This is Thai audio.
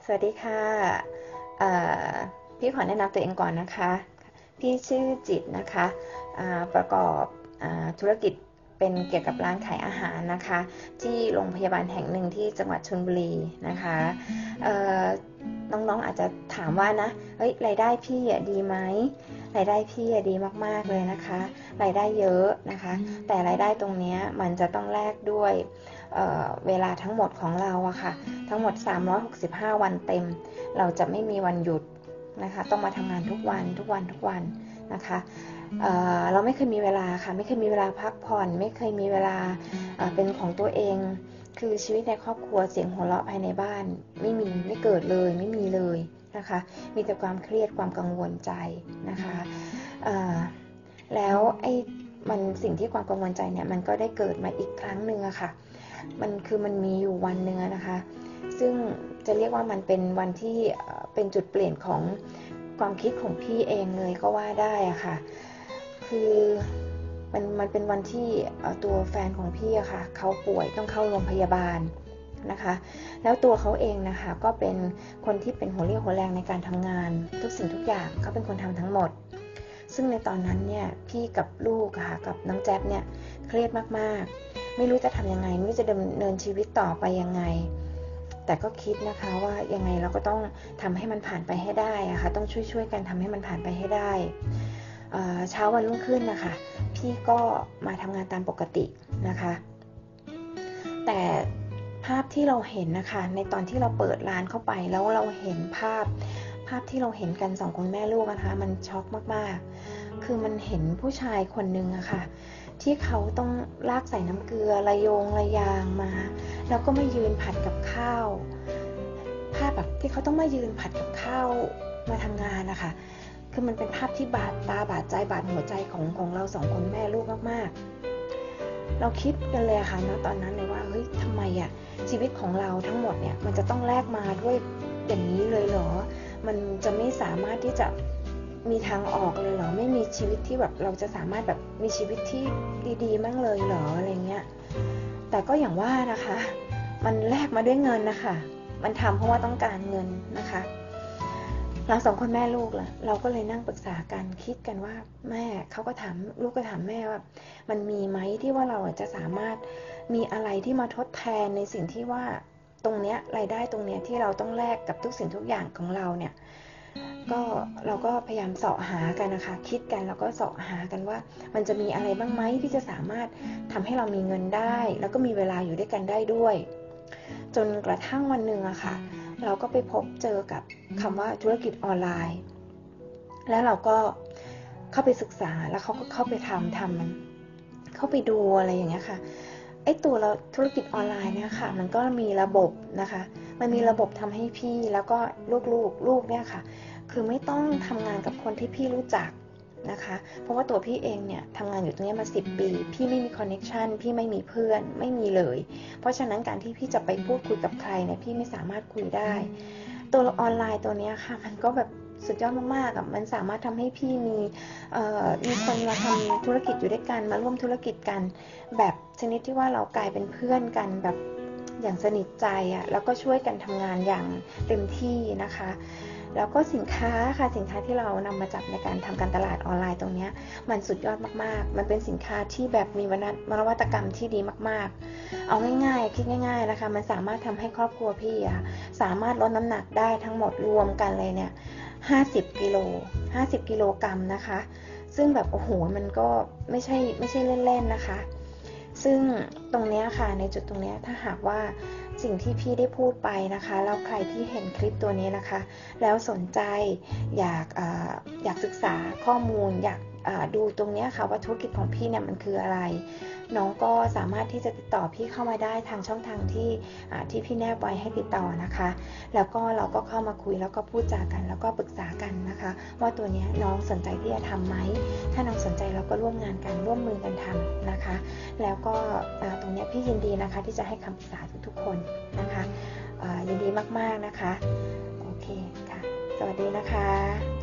สวัสดีค่ะเอ่อพี่ขอแนะนำตัวเองก่อนนะคะพี่ชื่อจิตนะคะประกอบธุรกิจเป็นเกี่ยวกับร้านขายอาหารนะคะที่โรงพยาบาลแห่งหนึ่งที่จังหวัดชลบุรีนะคะเอ่อน้องๆอาจจะถามว่านะเฮ้ยรายได้พี่ดีไหมรายได้พี่ดีมากๆเลยนะคะรายได้เยอะนะคะแต่รายได้ตรงนี้มันจะต้องแลกด้วยเวลาทั้งหมดของเราอะค่ะทั้งหมด365วันเต็มเราจะไม่มีวันหยุดนะคะต้องมาทำงานทุกวันนะคะเราไม่เคยมีเวลาค่ะไม่เคยมีเวลาพักผ่อนไม่เคยมีเวลาเป็นของตัวเองคือชีวิตในครอบครัวเสียงหัวเราะภายในบ้านไม่เกิดเลยไม่มีเลยนะคะมีแต่ความเครียดความกังวลใจนะคะแล้วสิ่งที่ความกังวลใจเนี่ยมันก็ได้เกิดมาอีกครั้งหนึ่งอะค่ะมันมีอยู่วันหนึ่งนะคะซึ่งจะเรียกว่ามันเป็นวันที่เป็นจุดเปลี่ยนของความคิดของพี่เองเลยก็ว่าได้อะค่ะคือมันเป็นวันที่ตัวแฟนของพี่อะค่ะเขาป่วยต้องเข้าโรงพยาบาลนะคะแล้วตัวเขาเองนะคะก็เป็นคนที่เป็นหัวเรี่ยวหัวแรงในการทำงานทุกสิ่งทุกอย่างเขาเป็นคนทำทั้งหมดซึ่งในตอนนั้นเนี่ยพี่กับลูกค่ะกับน้องแจ๊บเนี่ยเครียดมากๆไม่รู้จะทำยังไงไม่รู้จะดำเนินชีวิตต่อไปยังไงแต่ก็คิดนะคะว่ายังไงเราก็ต้องทำให้มันผ่านไปให้ได้อะค่ะต้องช่วยกันทำให้มันผ่านไปให้ได้เช้าวันรุ่งขึ้นนะคะพี่ก็มาทำงานตามปกตินะคะแต่ภาพที่เราเห็นนะคะในตอนที่เราเปิดร้านเข้าไปแล้วเราเห็นภาพที่เราเห็นกัน2คนแม่ลูกนะคะมันช็อกมากๆคือมันเห็นผู้ชายคนนึงอะค่ะที่เขาต้องลากใส่น้ำเกลือระโยงระยางมาแล้วก็มายืนผัดกับข้าวภาพแบบที่เขาต้องมายืนผัดกับข้าวมาทำงานนะคะคือมันเป็นภาพที่บาดตาบาดใจบาดหัวใจของเรา2คนแม่ลูกมากๆเราคิดกันเลยค่ะณตอนนั้นเลยว่าเฮ้ยทำไมอะชีวิตของเราทั้งหมดเนี่ยมันจะต้องแลกมาด้วยอย่างนี้เลยเหรอมันจะไม่สามารถที่จะมีทางออกเลยเหรอไม่มีชีวิตที่แบบเราจะสามารถแบบมีชีวิตที่ดีๆมั่งเลยเหรออะไรเงี้ยแต่ก็อย่างว่านะคะมันแลกมาด้วยเงินนะคะมันทำเพราะว่าต้องการเงินนะคะเรา2คนแม่ลูกล่ะเราก็เลยนั่งปรึกษากันคิดกันว่าแม่เขาก็ถามลูกก็ถามแม่ว่ามันมีไหมที่ว่าเราจะสามารถมีอะไรที่มาทดแทนในสิ่งที่ว่าตรงเนี้ยรายได้ตรงเนี้ยที่เราต้องแลกกับทุกสิ่งทุกอย่างของเราเนี่ยก็เราก็พยายามเสาะหากันนะคะคิดกันแล้วก็เสาะหากันว่ามันจะมีอะไรบ้างไหมที่จะสามารถทำให้เรามีเงินได้แล้วก็มีเวลาอยู่ด้วยกันได้ด้วยจนกระทั่งวันหนึ่งอะค่ะเราก็ไปพบเจอกับคำว่าธุรกิจออนไลน์แล้วเราก็เข้าไปศึกษาแล้วเขาก็เข้าไปทำมันเข้าไปดูอะไรอย่างเงี้ยค่ะไอ้ตัวเราธุรกิจออนไลน์เนี่ยค่ะมันก็มีระบบนะคะมันมีระบบทำให้พี่แล้วก็ลูกเนี่ยค่ะคือไม่ต้องทำงานกับคนที่พี่รู้จักนะคะเพราะว่าตัวพี่เองเนี่ยทำงานอยู่ตรงนี้มา10 ปีพี่ไม่มีคอนเนคชันพี่ไม่มีเพื่อนไม่มีเลยเพราะฉะนั้นการที่พี่จะไปพูดคุยกับใครเนี่ยพี่ไม่สามารถคุยได้ตัวออนไลน์ตัวนี้ค่ะมันก็แบบสุดยอดมากๆมันสามารถทำให้พี่มีคนมาทำธุรกิจอยู่ด้วยกันมาร่วมธุรกิจกันแบบชนิดที่ว่าเรากลายเป็นเพื่อนกันแบบอย่างสนิทใจอะแล้วก็ช่วยกันทำงานอย่างเต็มที่นะคะแล้วก็สินค้าค่ะสินค้าที่เรานำมาจับในการทำการตลาดออนไลน์ตรงนี้มันสุดยอดมากๆมันเป็นสินค้าที่แบบมีนวัตกรรมที่ดีมากๆเอาง่ายๆคิดง่ายๆนะคะมันสามารถทำให้ครอบครัวพี่อะสามารถลดน้ำหนักได้ทั้งหมดรวมกันเลยเนี่ย50 กิโลกรัมนะคะซึ่งแบบโอ้โหมันก็ไม่ใช่เล่นๆนะคะซึ่งตรงนี้ค่ะในจุดตรงนี้ถ้าหากว่าสิ่งที่พี่ได้พูดไปนะคะแล้วใครที่เห็นคลิปตัวนี้นะคะแล้วสนใจอยากศึกษาข้อมูลอยากดูตรงนี้ค่ะว่าธุรกิจของพี่เนี่ยมันคืออะไรน้องก็สามารถที่จะติดต่อพี่เข้ามาได้ทางช่องทางที่พี่แนบไว้ให้ติดต่อนะคะแล้วก็เราก็เข้ามาคุยแล้วก็พูดจากันแล้วก็ปรึกษากันนะคะว่าตัวนี้น้องสนใจที่จะทำไหมถ้าน้องสนใจเราก็ร่วมงานกันร่วมมือกันทำนะคะแล้วก็ตรงนี้พี่ยินดีนะคะที่จะให้คำปรึกษาทุกๆคนนะคะยินดีมากๆนะคะโอเคค่ะสวัสดีนะคะ